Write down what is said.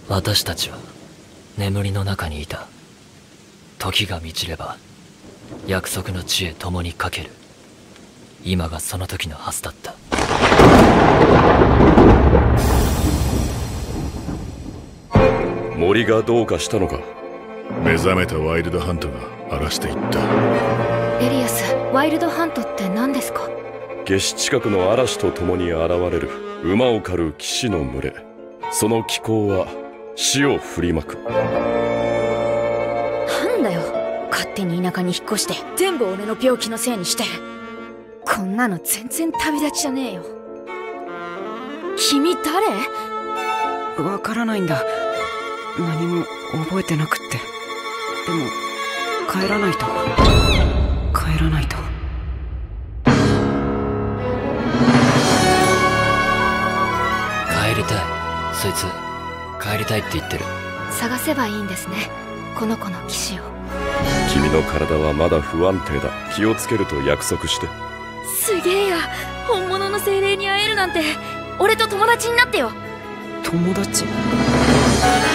私たちは眠りの中にいた。時が満ちれば約束の地へ共にかける。今がその時のはずだった。 森がどうかしたのか。 目覚めたワイルドハントが荒らしていった。 エリアス、ワイルドハントって何ですか？ 夏至近くの嵐と共に現れる馬を狩る騎士の群れ。その気候は死を振りまく。 なんだよ、勝手に田舎に引っ越して全部俺の病気のせいにして。こんなの全然旅立ちじゃねえよ。君誰？ わからないんだ。何も覚えてなくって。でも帰らないと。帰らないと。 帰りたい。そいつ帰りたいって言ってる。 探せばいいんですね、この子の騎士を。 君の体はまだ不安定だ。気をつけると約束して。 すげえや、本物の精霊に会えるなんて。俺と友達になってよ。 友達？